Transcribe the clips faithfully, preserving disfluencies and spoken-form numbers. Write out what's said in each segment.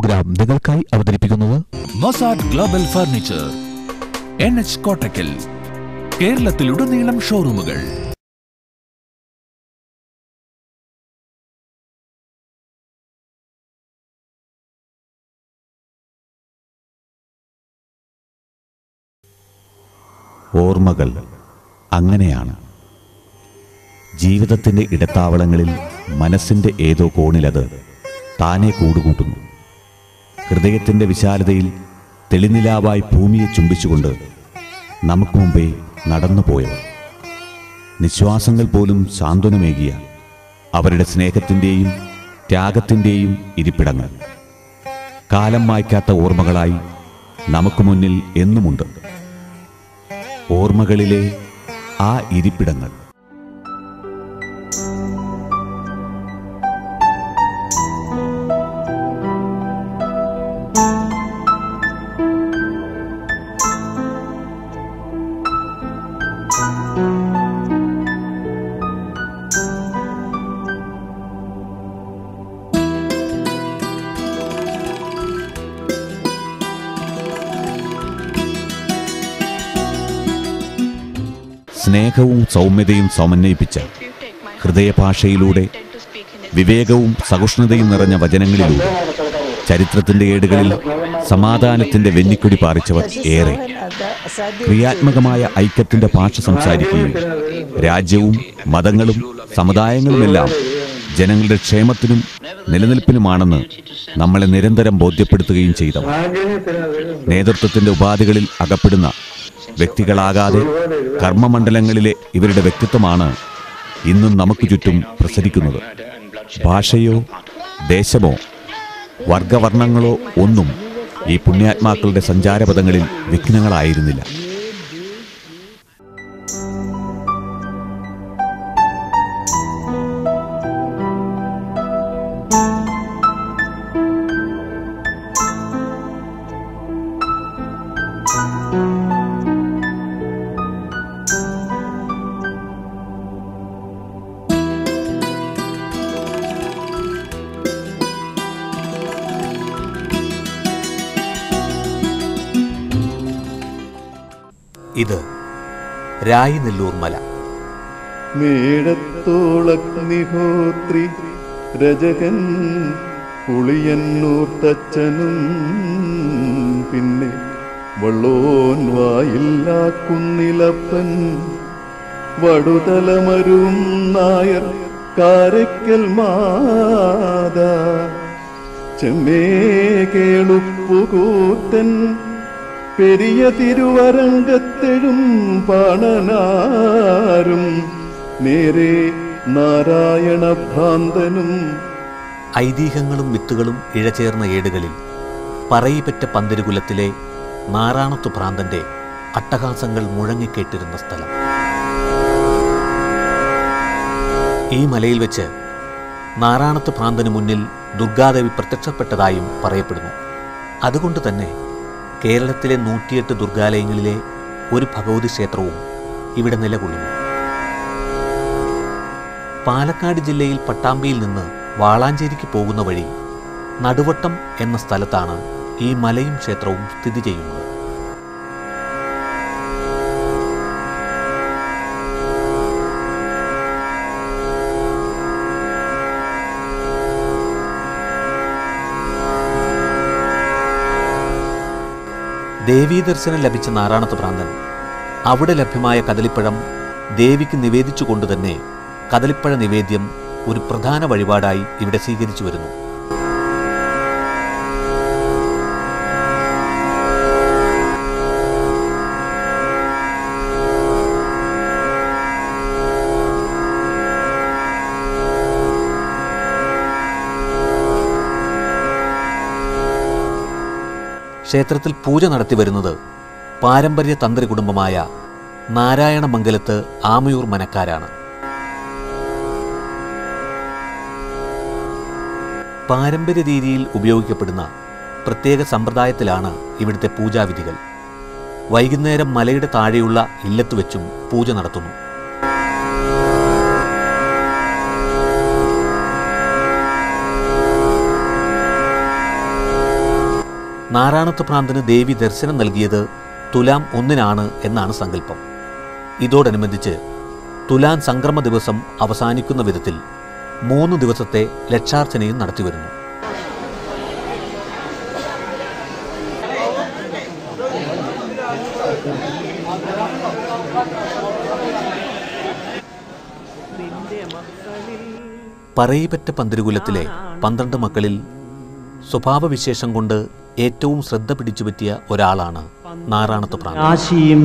Programme നിങ്ങൾക്കായി അവതരിപ്പിക്കുന്നത് Mosad global furniture, N H Kottakkal. കേരളത്തിലുടനീളം ഷോറൂമുകൾ. ഓർമ്മകൾ അങ്ങനെയാണ്. ജീവിതത്തിൻ്റെ ഇടത്താവളങ്ങളിൽ മനസ്സിൻ്റെ ഏതോ കോണിലത് താനെ കൂടുകൂട്ടുന്നു. ഹൃദയത്തിൻ്റെ വിശാലതയിൽ തെളിനിലാവായി ഭൂമിയെ ചുംബിച്ചുകൊണ്ട് നമുക്ക് മുമ്പേ നടന്നുപോയവർ, നിശ്വാസങ്ങൾ പോലും സാന്ത്വനമേകിയ അവരുടെ സ്നേഹത്തിൻ്റെയും ത്യാഗത്തിൻ്റെയും ഇരിപ്പിടങ്ങൾ കാലം മായ്ക്കാത്ത ഓർമ്മകളായി നമുക്ക് മുന്നിൽ എന്നുമുണ്ട്. ഓർമ്മകളിലെ ആ ഇരിപ്പിടങ്ങൾ. സ്നേഹവും സൗമ്യതയും സമന്വയിപ്പിച്ച ഹൃദയഭാഷയിലൂടെ, വിവേകവും സഹിഷ്ണുതയും നിറഞ്ഞ വചനങ്ങളിലൂടെ ചരിത്രത്തിൻ്റെ ഏടുകളിൽ സമാധാനത്തിൻ്റെ വെന്നിക്കൊടി പാറിച്ചവർ ഏറെ. ക്രിയാത്മകമായ ഐക്യത്തിൻ്റെ ഭാഷ സംസാരിക്കുകയും രാജ്യവും മതങ്ങളും സമുദായങ്ങളുമെല്ലാം ജനങ്ങളുടെ ക്ഷേമത്തിനും നിലനിൽപ്പിനുമാണെന്ന് നമ്മളെ നിരന്തരം ബോധ്യപ്പെടുത്തുകയും ചെയ്തവർ. നേതൃത്വത്തിൻ്റെ ഉപാധികളിൽ അകപ്പെടുന്ന വ്യക്തികളാകാതെ കർമ്മമണ്ഡലങ്ങളിലെ ഇവരുടെ വ്യക്തിത്വമാണ് ഇന്നും നമുക്ക് ചുറ്റും പ്രസരിക്കുന്നത്. ഭാഷയോ ദേശമോ വർഗവർണ്ണങ്ങളോ ഒന്നും ഈ പുണ്യാത്മാക്കളുടെ സഞ്ചാരപഥങ്ങളിൽ വിഘ്നങ്ങളായിരുന്നില്ല. ഇത് രായിനെല്ലൂർ മല. മേടത്തോളഗ്നിഹോത്രി രജകൻ പുളിയന്നൂർ തച്ചനും പിന്നെ വള്ളോൻ വായില്ലാ കുന്നിലപ്പൻ വടുതലമരും നായർ കാരയ്ക്കൽ മാതാ ചെമ്മേ കേളുപ്പുകൂത്തൻ പെരിയ തിരുവരങ്കത്തെഴും പാണനാരും നേരെ നാരായണ ഭ്രാന്തനും. ഐതിഹ്യങ്ങളും മിത്തുകളും ഇഴചേർന്ന ഏടുകളിൽ പറയിപ്പറ്റ പന്തരുകുലത്തിലെ നാരായണത്തു ഭ്രാന്തന്റെ അട്ടഹാസങ്ങൾ മുഴങ്ങിക്കേട്ടിരുന്ന സ്ഥലം. ഈ മലയിൽ വെച്ച് നാരായണത്തു ഭ്രാന്തന് മുന്നിൽ ദുർഗാദേവി പ്രത്യക്ഷപ്പെട്ടതായും പറയപ്പെടുന്നു. അതുകൊണ്ട് തന്നെ കേരളത്തിലെ നൂറ്റിയെട്ട് ദുർഗാലയങ്ങളിലെ ഒരു ഭഗവതി ക്ഷേത്രവും ഇവിടെ നിലകൊള്ളുന്നു. പാലക്കാട് ജില്ലയിൽ പട്ടാമ്പിയിൽ നിന്ന് വാളാഞ്ചേരിക്ക് പോകുന്ന വഴി നടുവട്ടം എന്ന സ്ഥലത്താണ് ഈ മലയും ക്ഷേത്രവും സ്ഥിതി ചെയ്യുന്നത്. ദേവീദർശനം ലഭിച്ച നാരായണത്തു ഭ്രാന്തൻ അവിടെ ലഭ്യമായ കദളിപ്പഴം ദേവിക്ക് നിവേദിച്ചുകൊണ്ട് തന്നെ കദളിപ്പഴ നിവേദ്യം ഒരു പ്രധാന വഴിപാടായി ഇവിടെ സ്വീകരിച്ചു വരുന്നു. ക്ഷേത്രത്തിൽ പൂജ നടത്തി വരുന്നത് പാരമ്പര്യ തന്ത്രി കുടുംബമായ നാരായണമംഗലത്ത് ആമയൂർ മനക്കാരാണ്. പാരമ്പര്യ രീതിയിൽ ഉപയോഗിക്കപ്പെടുന്ന പ്രത്യേക സമ്പ്രദായത്തിലാണ് ഇവിടുത്തെ പൂജാവിധികൾ. വൈകുന്നേരം മലയുടെ താഴെയുള്ള ഇല്ലത്ത് വെച്ചും പൂജ നടത്തുന്നു. നാരായണത്ത് ഭ്രാന്തന് ദേവി ദർശനം നൽകിയത് തുലാം ഒന്നിനാണ് എന്നാണ് സങ്കല്പം. ഇതോടനുബന്ധിച്ച് തുലാം സംക്രമ ദിവസം അവസാനിക്കുന്ന വിധത്തിൽ മൂന്ന് ദിവസത്തെ ലക്ഷാർച്ചനയും നടത്തിവരുന്നു. പറയിപ്പറ്റ പന്തിരുകുലത്തിലെ പന്ത്രണ്ട് മക്കളിൽ സ്വഭാവവിശേഷം കൊണ്ട് ഏറ്റവും ശ്രദ്ധ പിടിച്ചുപറ്റിയ ഒരാളാണ് നാരായണത്ത് ഭ്രാന്തൻ.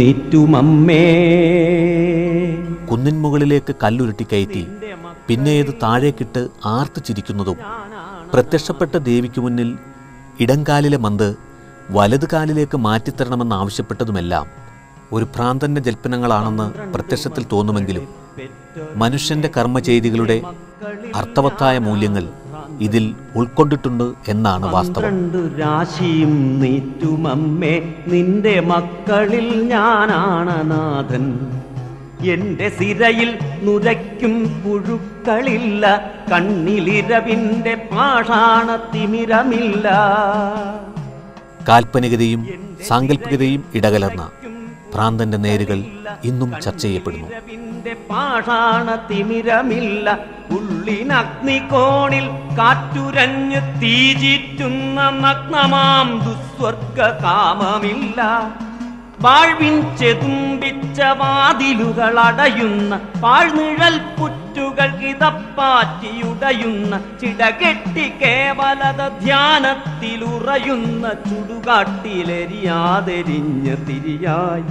കുന്നിൻ മുകളിലേക്ക് കല്ലുരുട്ടി കയറ്റി പിന്നേത് താഴേക്കിട്ട് ആർത്തു ചിരിക്കുന്നതും പ്രത്യക്ഷപ്പെട്ട ദേവിക്ക് മുന്നിൽ ഇടംകാലിലെ മന്ത് വലത് കാലിലേക്ക് മാറ്റിത്തരണമെന്നാവശ്യപ്പെട്ടതുമെല്ലാം ഒരു ഭ്രാന്തന്റെ ജൽപ്പനങ്ങളാണെന്ന് പ്രത്യക്ഷത്തിൽ തോന്നുമെങ്കിലും മനുഷ്യന്റെ കർമ്മചെയ്തികളുടെ അർത്ഥവത്തായ മൂല്യങ്ങൾ ഇതിൽ ഉൾക്കൊണ്ടിട്ടുണ്ട് എന്നാണ് വാസ്തവം. രാശിയും നീറ്റുമമ്മേ നിന്റെ മക്കളിൽ ഞാനാണ് നാഥൻ. എന്റെ സിരയിൽ നുരയ്ക്കും പുഴുക്കളില്ല, കണ്ണിലിരവിന്റെ പാഷാണ തിമിരമില്ല. കാൽപ്പനികതയും സാങ്കല്പികതയും ഇടകലർന്ന ഭ്രാന്തന്റെ നേരുകൾ ഇന്നും ചർച്ച ചെയ്യപ്പെടുന്നു. പാഷാണ തിമിരമില്ല, ഉള്ളിനഗ്നികോണിൽ കാറ്റുരഞ്ഞ് തീചീറ്റുന്ന നഗ്നമാം ദുസ്വർഗ കാമമില്ല. വാഴ്വിൻ ചെതുമ്പിച്ച വാതിലുകൾ അടയുന്ന പാഴ്നിഴൽ പുറ്റുകൾ കിതപ്പാറ്റിയുടയുന്ന ചിടകെട്ടി കേവലത ധ്യാനത്തിലുറയുന്ന ചുടുകാട്ടിലെരിയാതെരിഞ്ഞ തിരിയായി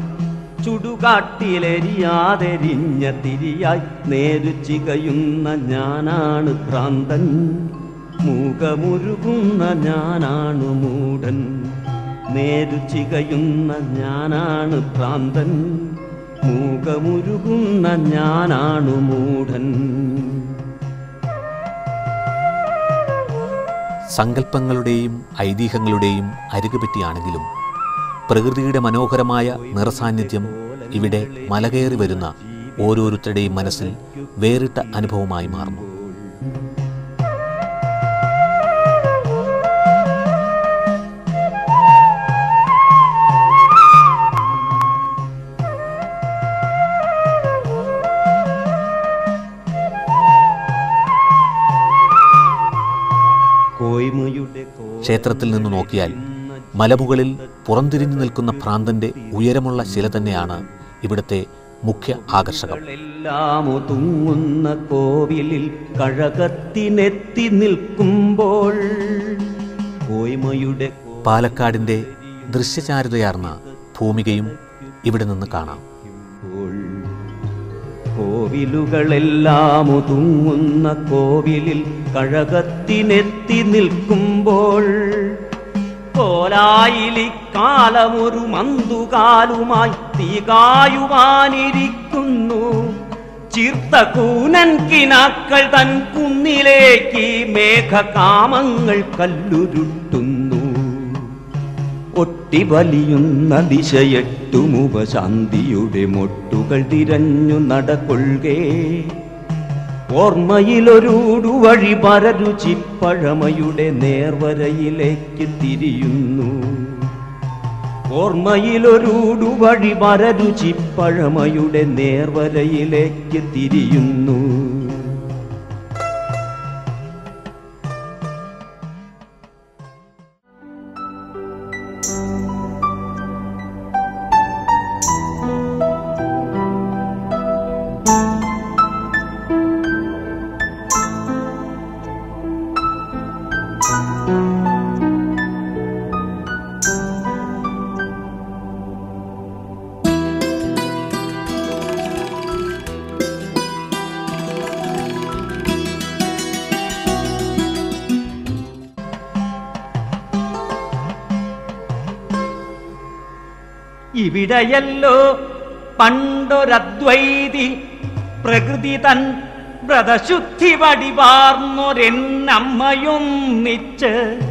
ചുടുകാട്ടിലെരിയാതെരിഞ്ഞ തിരിയായി നേരു ചികയുന്ന ഞാനാണ് ഭ്രാന്തൻ. മൂകമുരുകുന്ന ഞാനാണ് മൂഢൻ. നേരു ചികയുന്ന ഞാനാണ് ഭ്രാന്തൻ. മൂകമുരുകുന്ന ഞാനാണ് മൂഢൻ. സങ്കല്പങ്ങളുടെയും ഐതിഹ്യങ്ങളുടെയും അരികുപറ്റിയാണെങ്കിലും പ്രകൃതിയുടെ മനോഹരമായ നിറസാന്നിധ്യം ഇവിടെ മലകയറി വരുന്ന ഓരോരുത്തരുടെയും മനസ്സിൽ വേറിട്ട അനുഭവമായി മാറുന്നു. ക്ഷേത്രത്തിൽ നിന്ന് നോക്കിയാൽ മലമുകളിൽ പുറംതിരിഞ്ഞു നിൽക്കുന്ന ഭ്രാന്തന്റെ ഉയരമുള്ള ശില തന്നെയാണ് ഇവിടുത്തെ മുഖ്യ ആകർഷകം. തുങ്ങുന്ന കോവിലിൽ കഴകത്തിനെത്തി നിൽക്കുമ്പോൾ പാലക്കാടിന്റെ ദൃശ്യചാരുതയാർന്ന ഭൂമികയും ഇവിടെ നിന്ന് കാണാം. കോവിലുകളെല്ലാം ഒതുങ്ങുന്ന കോവിലിൽ കഴകത്തിനെത്തി നിൽക്കുമ്പോൾ കോലായിലിക്കാലമൊരു മന്തുകാലുമായി തീകായുവാനിരിക്കുന്നു. ചീർത്ത കൂനൻ കിനാക്കൾ തൻ കുന്നിലേക്ക് മേഘകാമങ്ങൾ കല്ലുരുട്ടുന്നു. ഒട്ടിവലിയുന്ന ദിശയെട്ടുമുപശാന്തിയുടെ മൊട്ടുകൾ തിരഞ്ഞു നടക്കൊള്ളുകേ. ഓർമ്മയിലൊരൂടു വഴി പരരുചിപ്പഴമയുടെ നേർവരയിലേക്ക് തിരിയുന്നു. ഓർമ്മയിലൊരൂടു വഴി പരരുചിപ്പഴമയുടെ നേർവരയിലേക്ക് തിരിയുന്നു. ഇവിടെയല്ലോ പണ്ടൊരദ്വൈതി പ്രകൃതി തൻ വ്രതശുദ്ധി വടിവാർന്നൊരെന്നമ്മയൊന്നിച്ച്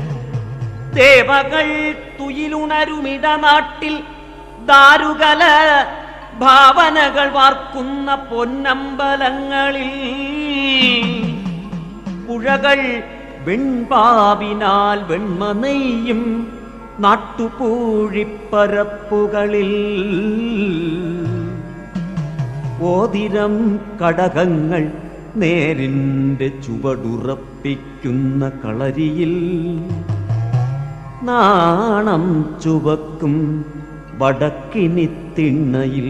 ദേവകൾ തുയിലുണരുമിടനാട്ടിൽ ദാരുകല ഭാവനകൾ വാർക്കുന്ന പൊന്നമ്പലങ്ങളിൽ പുഴകൾ വെൺപാവിനാൽ വെണ്മ നെയ്യും നാട്ടുപൂഴിപ്പരപ്പുകളിൽ ഓതിരം കടകങ്ങൾ നേരിൻ്റെ ചുവടുറപ്പിക്കുന്ന കളരിയിൽ നാണം ചുവക്കും വടക്കിനി തിണ്ണയിൽ.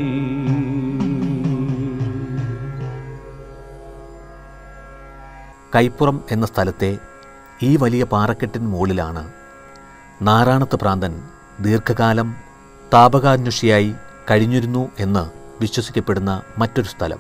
കൈപ്പുറം എന്ന സ്ഥലത്തെ ഈ വലിയ പാറക്കെട്ടിന് മുകളിലാണ് നാറാണത്ത് ഭ്രാന്തൻ ദീർഘകാലം താപകാന്വേഷിയായി കഴിഞ്ഞിരുന്നു എന്ന് വിശ്വസിക്കപ്പെടുന്ന മറ്റൊരു സ്ഥലം.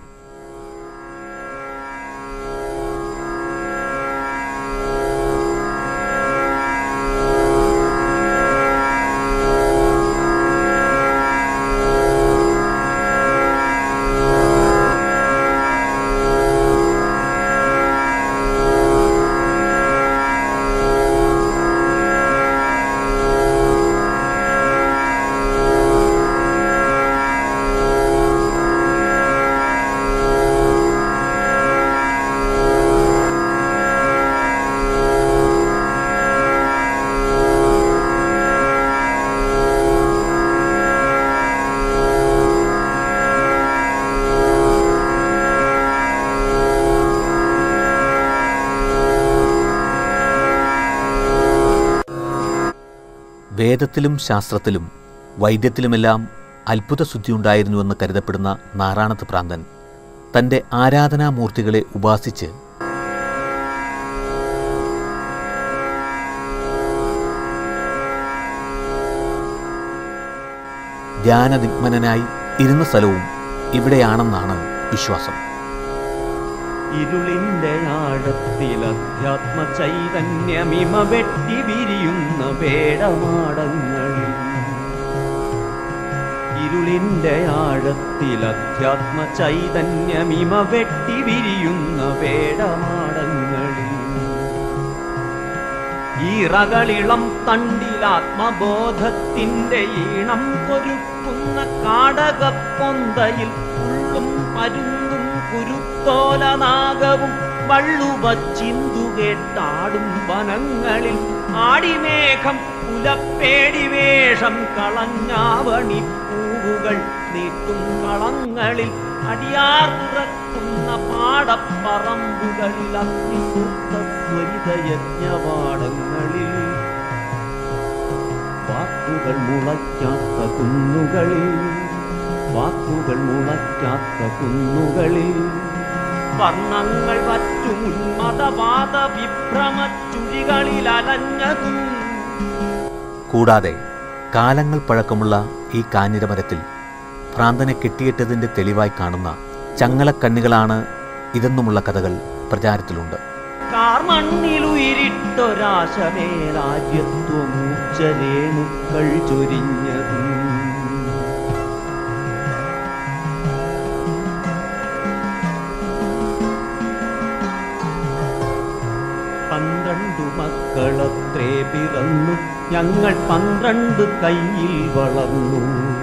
വേദത്തിലും ശാസ്ത്രത്തിലും വൈദ്യത്തിലുമെല്ലാം അത്ഭുതശുദ്ധിയുണ്ടായിരുന്നുവെന്ന് കരുതപ്പെടുന്ന നാറാണത്ത് ഭ്രാന്തൻ തൻ്റെ ആരാധനാമൂർത്തികളെ ഉപാസിച്ച് ധ്യാനനിഗ്മനായി ഇരുന്ന സ്ഥലവും ഇവിടെയാണെന്നാണ് വിശ്വാസം. ഇരുളിന്റെ ആഴത്തിൽ അധ്യാത്മ ചൈതന്യമിമ വെട്ടി വിരിയുന്ന വേടമാടങ്ങളിൽ. ഇരുളിന്റെ ആഴത്തിൽ അധ്യാത്മ ചൈതന്യമിമ വെട്ടി വിരിയുന്ന വേടമാടങ്ങളിൽ. ഈറകളിളം തണ്ടിലാത്മബോധത്തിന്റെ ഈണം കൊരുക്കുന്ന കാടകപ്പൊന്തയിൽ ഉള്ളും മരുന്നും കുരുത്തോലനാഗവും വള്ളുവച്ചിന്തുകേട്ടാടും വനങ്ങളിൽ ആടിമേഘം പുലപ്പേടി വേഷം കളഞ്ഞാവണി പൂവുകൾ നീട്ടും കളങ്ങളിൽ അടിയാർ തുറക്കുന്ന പാടപ്പറമ്പുകളിൽ അഗ്നിസൂക്തസ്വരിതയജ്ഞപാടങ്ങളിൽ വാക്കുകൾ മുളയ്ക്കാത്ത കുന്നുകളിൽ വാക്കുകൾ മുളയ്ക്കാത്ത കുന്നുകളിൽ വർണ്ണങ്ങൾ വറ്റും ഉന്മതവാദ വിഭ്രമ ചുഴികളിൽ അലഞ്ഞതും. കൂടാതെ കാലങ്ങൾ പഴക്കമുള്ള ഈ കാഞ്ഞിരമരത്തിൽ ഭ്രാന്തനെ കെട്ടിയിട്ടതിൻ്റെ തെളിവായി കാണുന്ന ചങ്ങലക്കണ്ണികളാണ് ഇതെന്നുമുള്ള കഥകൾ പ്രചാരത്തിലുണ്ട്. കാർമണ്ണിലുയിരിട്ടൊരാശമേ രാജ്യത്വമൂർച്ചരേണുക്കൾ ചൊരിഞ്ഞതും. പന്ത്രണ്ടു മക്കളത്രേ പിറന്നു ഞങ്ങൾ പന്ത്രണ്ട് കയ്യിൽ വളർന്നു.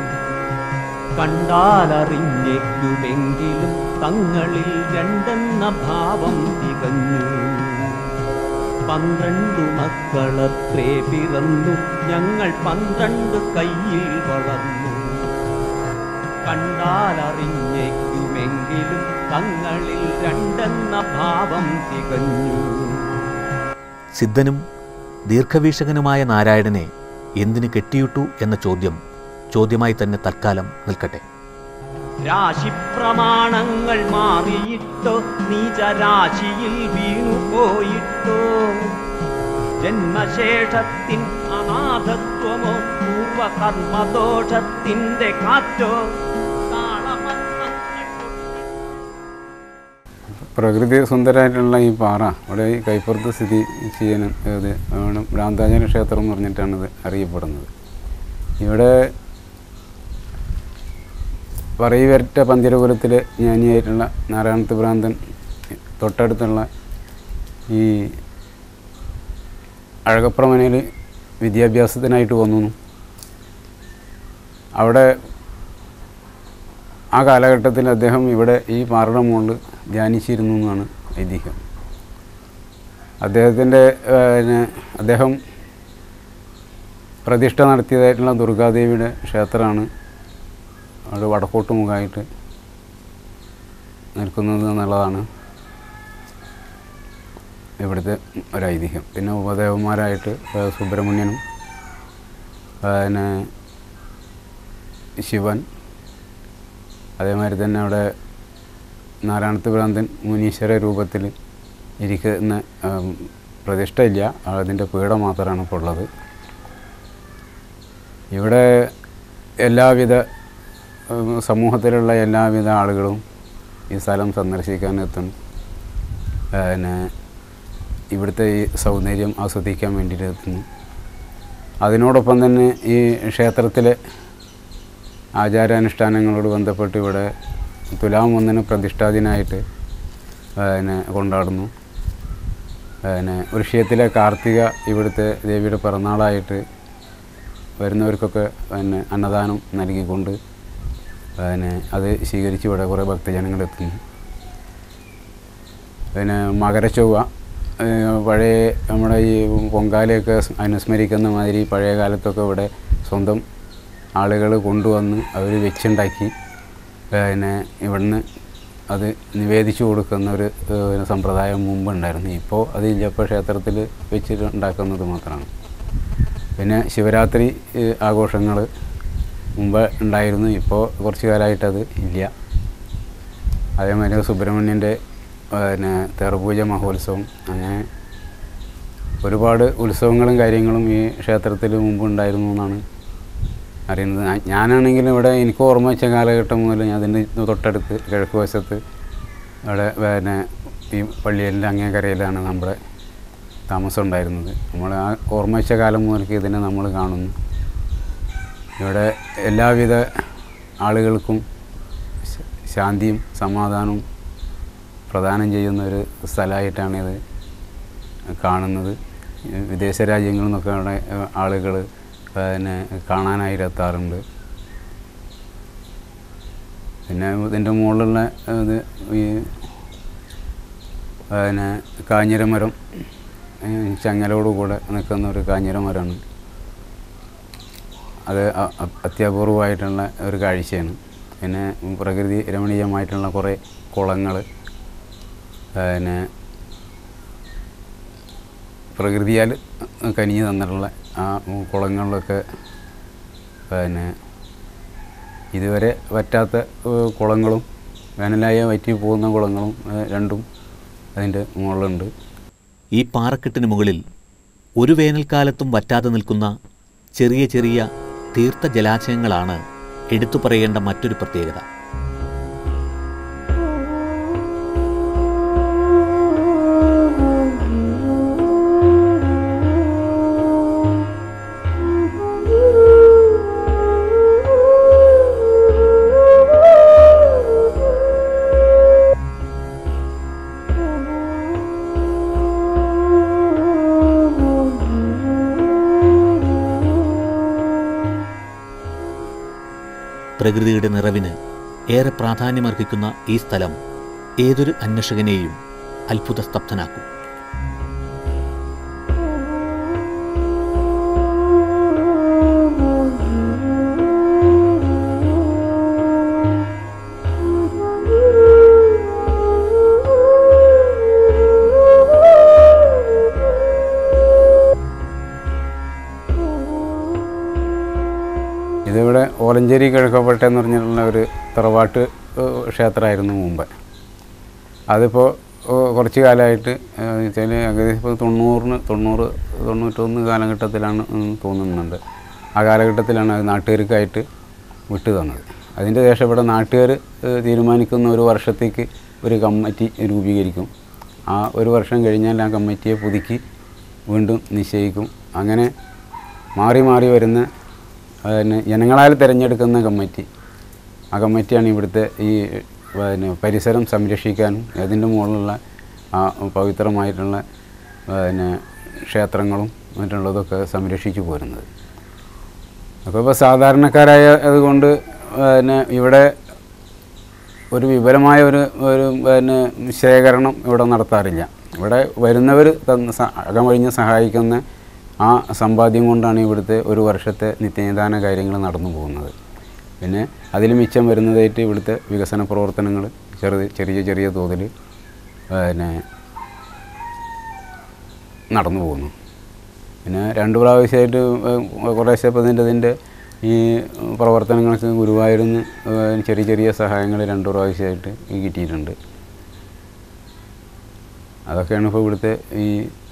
കണ്ടാലറിഞ്ഞേക്കുമെങ്കിലും തങ്ങളിൽ രണ്ടെന്ന ഭാവം തികഞ്ഞു. പന്ത്രണ്ടു മക്കളത്രേ പിറന്നു ഞങ്ങൾ പന്ത്രണ്ട് കയ്യിൽ വളർന്നു. കണ്ടാലറിഞ്ഞേക്കുമെങ്കിലും തങ്ങളിൽ രണ്ടെന്ന ഭാവം തികഞ്ഞു. സിദ്ധനും ദീർഘവീക്ഷകനുമായ നാരായണനെ എന്തിനു കെട്ടിയിട്ടു എന്ന ചോദ്യം ചോദ്യമായി തന്നെ തൽക്കാലം നിൽക്കട്ടെ. രാശിപ്രമാണങ്ങൾ മാറിയിട്ടോ നീചരാശിയിൽ വീണുപോയിട്ടോ ജന്മശേഷത്തിൻ അനാഥത്വമോ പൂർവകർമ്മദോഷത്തിന്റെ കാറ്റോ പ്രകൃതി സുന്ദരമായിട്ടുള്ള ഈ പാറ ഇവിടെ ഈ കൈപ്പുറത്ത് സ്ഥിതി ചെയ്യാനും ഇത് ഭ്രാന്താചാര്യ ക്ഷേത്രം എന്ന് പറഞ്ഞിട്ടാണ് ഇത് അറിയപ്പെടുന്നത്. ഇവിടെ പറയിവരറ്റ പന്തിരകുലത്തിൽ ജ്ഞാനിയായിട്ടുള്ള നാരായണത്ത് ഭ്രാന്തൻ തൊട്ടടുത്തുള്ള ഈ അഴകപ്രമനയിൽ വിദ്യാഭ്യാസത്തിനായിട്ട് വന്നു. അവിടെ ആ കാലഘട്ടത്തിൽ അദ്ദേഹം ഇവിടെ ഈ പാറയുടെ മുകളിൽ ധ്യാനിച്ചിരുന്നു എന്നാണ് ഐതിഹ്യം. അദ്ദേഹത്തിൻ്റെ പിന്നെ അദ്ദേഹം പ്രതിഷ്ഠ നടത്തിയതായിട്ടുള്ള ദുർഗാദേവിയുടെ ക്ഷേത്രമാണ് അവിടെ വടക്കോട്ട് മുഖമായിട്ട് നിൽക്കുന്നത് എന്നുള്ളതാണ് ഇവിടുത്തെ ഒരു ഐതിഹ്യം. പിന്നെ ഉപദേവന്മാരായിട്ട് സുബ്രഹ്മണ്യനും പിന്നെ ശിവൻ, അതേമാതിരി തന്നെ അവിടെ നാരായണത്ത് ഭ്രാന്തൻ മുനീശ്വര രൂപത്തിൽ ഇരിക്കുന്ന പ്രതിഷ്ഠയില്ല, അതിൻ്റെ പീഠം മാത്രമാണ് ഇപ്പോൾ ഉള്ളത്. ഇവിടെ എല്ലാവിധ സമൂഹത്തിലുള്ള എല്ലാവിധ ആളുകളും ഈ സ്ഥലം സന്ദർശിക്കാനെത്തും. പിന്നെ ഇവിടുത്തെ ഈ സൗന്ദര്യം ആസ്വദിക്കാൻ വേണ്ടിയിട്ട് എത്തുന്നു. അതിനോടൊപ്പം തന്നെ ഈ ക്ഷേത്രത്തിലെ ആചാരാനുഷ്ഠാനങ്ങളോട് ബന്ധപ്പെട്ട് ഇവിടെ തുലാം ഒന്നിന് പ്രതിഷ്ഠാദിനായിട്ട് പിന്നെ കൊണ്ടാടുന്നു. പിന്നെ വൃശ്യത്തിലെ കാർത്തിക ഇവിടുത്തെ ദേവിയുടെ പിറന്നാളായിട്ട് വരുന്നവർക്കൊക്കെ പിന്നെ അന്നദാനം നൽകിക്കൊണ്ട് പിന്നെ അത് സ്വീകരിച്ച് ഇവിടെ കുറേ ഭക്തജനങ്ങളെത്തുന്നു. പിന്നെ മകരച്ചൊവ്വ പഴയ നമ്മുടെ ഈ പൊങ്കാലയൊക്കെ അനുസ്മരിക്കുന്ന മാതിരി പഴയ കാലത്തൊക്കെ ഇവിടെ സ്വന്തം ആളുകൾ കൊണ്ടുവന്ന് അവർ വെച്ചുണ്ടാക്കി പിന്നെ ഇവിടുന്ന് അത് നിവേദിച്ചു കൊടുക്കുന്ന ഒരു സമ്പ്രദായം മുമ്പുണ്ടായിരുന്നു. ഇപ്പോൾ അതില്ല, ഇപ്പോൾ ക്ഷേത്രത്തിൽ വെച്ചിട്ട് ഉണ്ടാക്കുന്നത് മാത്രമാണ്. പിന്നെ ശിവരാത്രി ആഘോഷങ്ങൾ മുമ്പ് ഉണ്ടായിരുന്നു, ഇപ്പോൾ കുറച്ച് കാലമായിട്ടത് ഇല്ല. അതേമാതിരി സുബ്രഹ്മണ്യൻ്റെ പിന്നെ തേർപൂജ മഹോത്സവം, അങ്ങനെ ഒരുപാട് ഉത്സവങ്ങളും കാര്യങ്ങളും ഈ ക്ഷേത്രത്തിൽ മുമ്പ് ഉണ്ടായിരുന്നു എന്നാണ് അറിയുന്നത്. ഞാനാണെങ്കിലും ഇവിടെ എനിക്ക് ഓർമ്മ വെച്ച കാലഘട്ടം മുതൽ ഞാൻ അതിൻ്റെ തൊട്ടടുത്ത് കിഴക്ക് വശത്ത് അവിടെ പിന്നെ ഈ പള്ളിയിലെ അങ്ങേക്കരയിലാണ് നമ്മുടെ താമസം ഉണ്ടായിരുന്നത്. നമ്മൾ ആ ഓർമ്മ വെച്ച കാലം മുതൽക്ക് ഇതിനെ നമ്മൾ കാണുന്നു. ഇവിടെ എല്ലാവിധ ആളുകൾക്കും ശാന്തിയും സമാധാനവും പ്രദാനം ചെയ്യുന്ന ഒരു സ്ഥലമായിട്ടാണിത് കാണുന്നത്. വിദേശ രാജ്യങ്ങളിൽ നിന്നൊക്കെ അവിടെ ആളുകൾ പിന്നെ കാണാനായിട്ട് എത്താറുണ്ട്. പിന്നെ ഇതിൻ്റെ മുകളിലുള്ള ഇത് ഈ പിന്നെ കാഞ്ഞിരമരം, ചങ്ങലോടുകൂടെ നിൽക്കുന്ന ഒരു കാഞ്ഞിരമരമാണ്. അത് അത്യപൂർവമായിട്ടുള്ള ഒരു കാഴ്ചയാണ്. പിന്നെ പ്രകൃതി രമണീയമായിട്ടുള്ള കുറേ കുളങ്ങൾ, പിന്നെ പ്രകൃതിയാൽ കനിഞ്ഞു തന്നിട്ടുള്ള ആ കുളങ്ങളിലൊക്കെ പിന്നെ ഇതുവരെ വറ്റാത്ത കുളങ്ങളും വേനലായ വറ്റി പോകുന്ന കുളങ്ങളും രണ്ടും അതിൻ്റെ മുകളിലുണ്ട്. ഈ പാറക്കെട്ടിന് മുകളിൽ ഒരു വേനൽക്കാലത്തും വറ്റാതെ നിൽക്കുന്ന ചെറിയ ചെറിയ തീർത്ഥ ജലാശയങ്ങളാണ് എടുത്തു പറയേണ്ട മറ്റൊരു പ്രത്യേകത. പ്രകൃതിയുടെ നിറവിന് ഏറെ പ്രാധാന്യമർഹിക്കുന്ന ഈ സ്ഥലം ഏതൊരു അന്വേഷകനെയും അത്ഭുതസ്തബ്ധനാക്കും. ഇതിവിടെ ഓലഞ്ചേരി കിഴക്കോപ്പേട്ട എന്ന് പറഞ്ഞിട്ടുള്ള ഒരു തറവാട്ട് ക്ഷേത്രമായിരുന്നു മുമ്പ്. അതിപ്പോൾ കുറച്ച് കാലമായിട്ട് വെച്ചാൽ ഏകദേശം ഇപ്പോൾ തൊണ്ണൂറിന് തൊണ്ണൂറ് തൊണ്ണൂറ്റൊന്ന് കാലഘട്ടത്തിലാണ് തോന്നുന്നുണ്ട്. ആ കാലഘട്ടത്തിലാണ് അത് നാട്ടുകാർക്കായിട്ട് വിട്ടു തന്നത്. അതിൻ്റെ ശേഷം ഇവിടെ നാട്ടുകാർ തീരുമാനിക്കുന്ന ഒരു വർഷത്തേക്ക് ഒരു കമ്മിറ്റി രൂപീകരിക്കും. ആ ഒരു വർഷം കഴിഞ്ഞാൽ ആ കമ്മിറ്റിയെ പുതുക്കി വീണ്ടും നിശ്ചയിക്കും. അങ്ങനെ മാറി മാറി വരുന്ന പിന്നെ ജനങ്ങളാൽ തിരഞ്ഞെടുക്കുന്ന കമ്മിറ്റി, ആ കമ്മിറ്റിയാണ് ഇവിടുത്തെ ഈ പിന്നെ പരിസരം സംരക്ഷിക്കാനും അതിൻ്റെ മുകളിലുള്ള ആ പവിത്രമായിട്ടുള്ള പിന്നെ ക്ഷേത്രങ്ങളും മറ്റുള്ളതൊക്കെ സംരക്ഷിച്ചു പോരുന്നത്. അപ്പോൾ ഇപ്പോൾ സാധാരണക്കാരായ അതുകൊണ്ട് പിന്നെ ഇവിടെ ഒരു വിപുലമായ ഒരു ഒരു പിന്നെ ശേഖരണം ഇവിടെ നടത്താറില്ല. ഇവിടെ വരുന്നവർ അകമഴിഞ്ഞ് സഹായിക്കുന്ന ആ സമ്പാദ്യം കൊണ്ടാണ് ഇവിടുത്തെ ഒരു വർഷത്തെ നിത്യനിദാന കാര്യങ്ങൾ നടന്നു പോകുന്നത്. പിന്നെ അതിൽ മിച്ചം വരുന്നതായിട്ട് ഇവിടുത്തെ വികസന പ്രവർത്തനങ്ങൾ ചെറുത് ചെറിയ ചെറിയ തോതിൽ പിന്നെ നടന്നു പോകുന്നു. പിന്നെ രണ്ട് പ്രാവശ്യമായിട്ട് കുറേശ്ശെ ഇപ്പോൾ ഇതിൻ്റെ ഇതിൻ്റെ ഈ പ്രവർത്തനങ്ങൾക്ക് ഗുരുവായൂരിന്ന് ചെറിയ ചെറിയ സഹായങ്ങൾ രണ്ട് പ്രാവശ്യമായിട്ട് കിട്ടിയിട്ടുണ്ട്. അതൊക്കെയാണ് ഇപ്പോൾ ഇവിടുത്തെ ഈ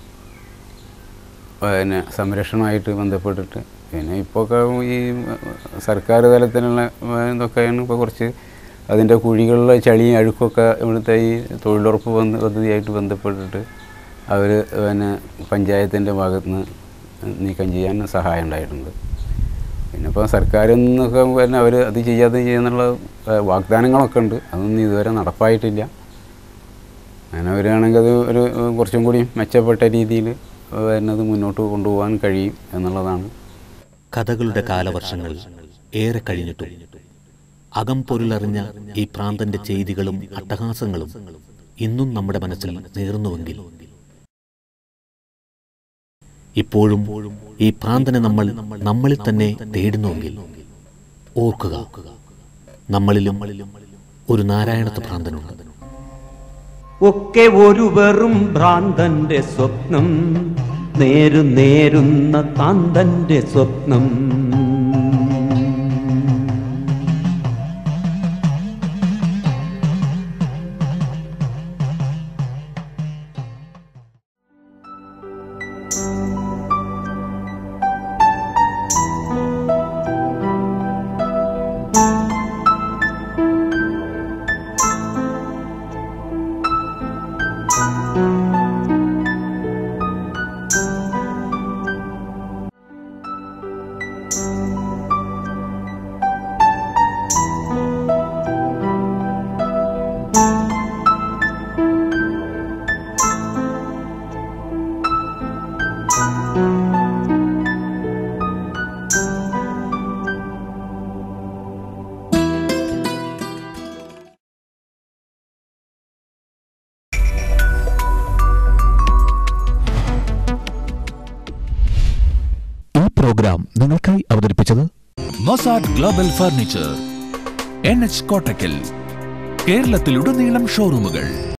പിന്നെ സംരക്ഷണമായിട്ട് ബന്ധപ്പെട്ടിട്ട്. പിന്നെ ഇപ്പോൾ ഒക്കെ ഈ സർക്കാർ തലത്തിലുള്ള ഇതൊക്കെയാണ് ഇപ്പോൾ കുറച്ച് അതിൻ്റെ കുഴികളിലെ ചളിയും അഴുക്കൊക്കെ ഇവിടുത്തെ ഈ തൊഴിലുറപ്പ് പദ്ധതിയായിട്ട് ബന്ധപ്പെട്ടിട്ട് അവർ പിന്നെ പഞ്ചായത്തിൻ്റെ ഭാഗത്ത് നിന്ന് നീക്കം ചെയ്യാൻ സഹായം ഉണ്ടായിട്ടുണ്ട്. പിന്നെ ഇപ്പോൾ സർക്കാരിൽ നിന്നൊക്കെ പിന്നെ അവർ അത് ചെയ്യാതെ ചെയ്യുന്നുള്ള വാഗ്ദാനങ്ങളൊക്കെ ഉണ്ട്. അതൊന്നും ഇതുവരെ നടപ്പായിട്ടില്ല. അങ്ങനെ വരികയാണെങ്കിൽ അത് ഒരു കുറച്ചും കൂടി മെച്ചപ്പെട്ട രീതിയിൽ വരുന്നത് മുന്നോട്ട് കൊണ്ടുപോകാൻ കഴിയും എന്നുള്ളതാണ്. കഥകളുടെ കാലവർഷങ്ങൾ ഏറെ കഴിഞ്ഞിട്ടും അകം പൊരുളറിഞ്ഞ ഈ പ്രാന്തന്റെ ചെയ്തികളും അട്ടഹാസങ്ങളും ഇന്നും നമ്മുടെ മനസ്സിൽ നേർന്നുവെങ്കിൽ, ഇപ്പോഴും ഈ പ്രാന്തനെ നമ്മൾ നമ്മളിൽ തന്നെ തേടുന്നുവെങ്കിൽ ഓർക്കുക, നമ്മളിലും ഒരു നാരായണത്വ ഭ്രാന്തനുണ്ട്. ഒക്കെ ഒരു വെറും ഭ്രാന്തന്റെ സ്വപ്നം, നേരു നേരുന്ന കാന്തന്റെ സ്വപ്നം. പ്രോഗ്രാം നിങ്ങൾക്കായി അവതരിപ്പിച്ചത് Mosad global furniture, N H Kottakkal. കേരളത്തിലുടനീളം ഷോറൂമുകൾ.